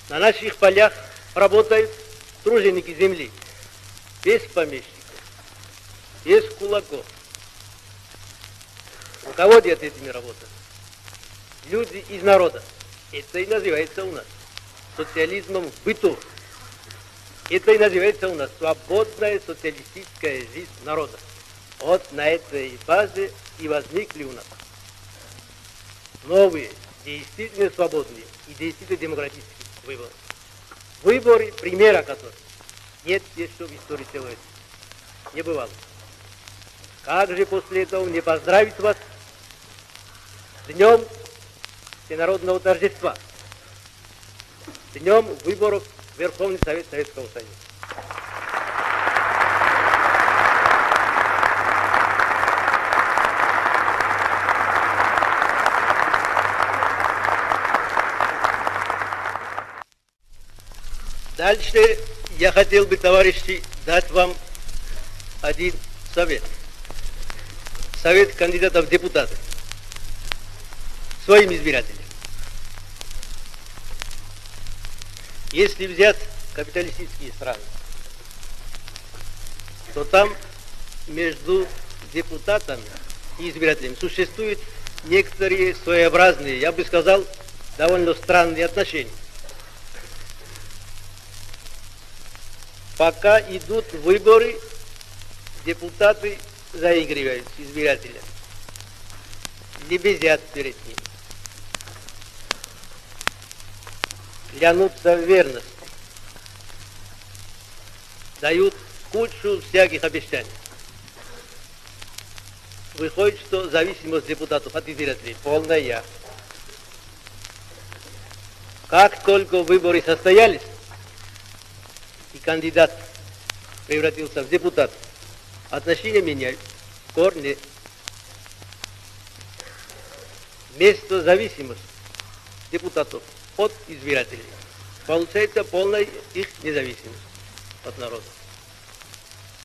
На наших полях работают труженики земли, без помещиков, без кулаков. Руководят этими работами люди из народа. Это и называется у нас социализмом в быту. Это и называется у нас свободная социалистическая жизнь народа. Вот на этой базе и возникли у нас новые, действительно свободные и действительно демократические выборы. Выборы, примера которых нет еще в истории человечества. Не бывало. Как же после этого не поздравить вас с Днем Всенародного торжества, Днем выборов в Верховный Совет Советского Союза. Дальше я хотел бы, товарищи, дать вам один совет. Совет кандидатов в депутаты своим избирателям. Если взять капиталистические страны, то там между депутатами и избирателями существуют некоторые своеобразные, я бы сказал, довольно странные отношения. Пока идут выборы, депутаты заигрывают с избирателями, лебезят перед ним, клянутся в верности, дают кучу всяких обещаний. Выходит, что зависимость депутатов от избирателей полная. Как только выборы состоялись, и кандидат превратился в депутат, отношения меняют в корне. Место зависимости депутатов от избирателей получается полная их независимость от народа.